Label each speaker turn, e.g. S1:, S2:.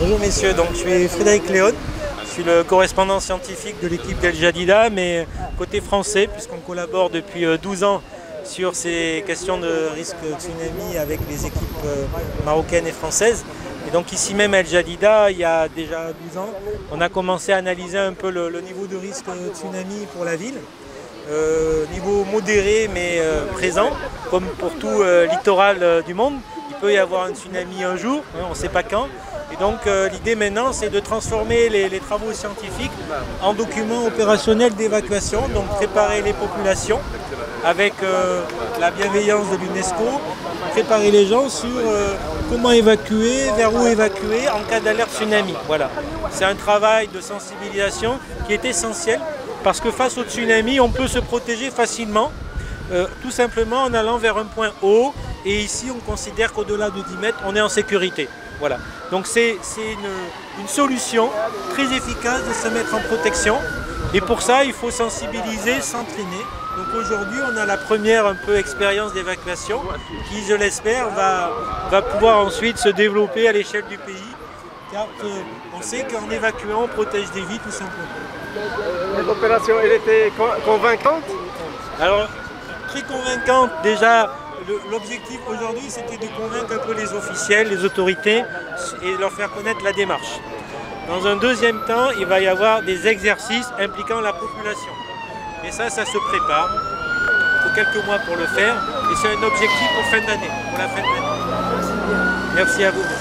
S1: Bonjour messieurs, donc je suis Frédéric Léon, je suis le correspondant scientifique de l'équipe d'El Jadida, mais côté français, puisqu'on collabore depuis 12 ans sur ces questions de risque tsunami avec les équipes marocaines et françaises. Et donc ici même à El Jadida, il y a déjà 12 ans, on a commencé à analyser un peu le niveau de risque tsunami pour la ville. Niveau modéré mais présent, comme pour tout littoral du monde. Il peut y avoir un tsunami un jour, on ne sait pas quand. Et donc l'idée maintenant c'est de transformer les travaux scientifiques en documents opérationnels d'évacuation, donc préparer les populations avec la bienveillance de l'UNESCO, préparer les gens sur comment évacuer, vers où évacuer en cas d'alerte tsunami. Voilà. C'est un travail de sensibilisation qui est essentiel parce que face au tsunami, on peut se protéger facilement, tout simplement en allant vers un point haut. Et ici, on considère qu'au-delà de 10 mètres, on est en sécurité. Voilà. Donc c'est une solution très efficace de se mettre en protection. Et pour ça, il faut sensibiliser, s'entraîner. Donc aujourd'hui, on a la première un peu expérience d'évacuation qui, je l'espère, va pouvoir ensuite se développer à l'échelle du pays. Car on sait qu'en évacuant, on protège des vies tout simplement.
S2: L'opération, elle était convaincante?
S1: Alors, très convaincante déjà. L'objectif aujourd'hui, c'était de convaincre un peu les officiels, les autorités et leur faire connaître la démarche. Dans un deuxième temps, il va y avoir des exercices impliquant la population. Et ça se prépare. Il faut quelques mois pour le faire. Et c'est un objectif pour fin d'année, pour la fin de l'année. Merci à vous.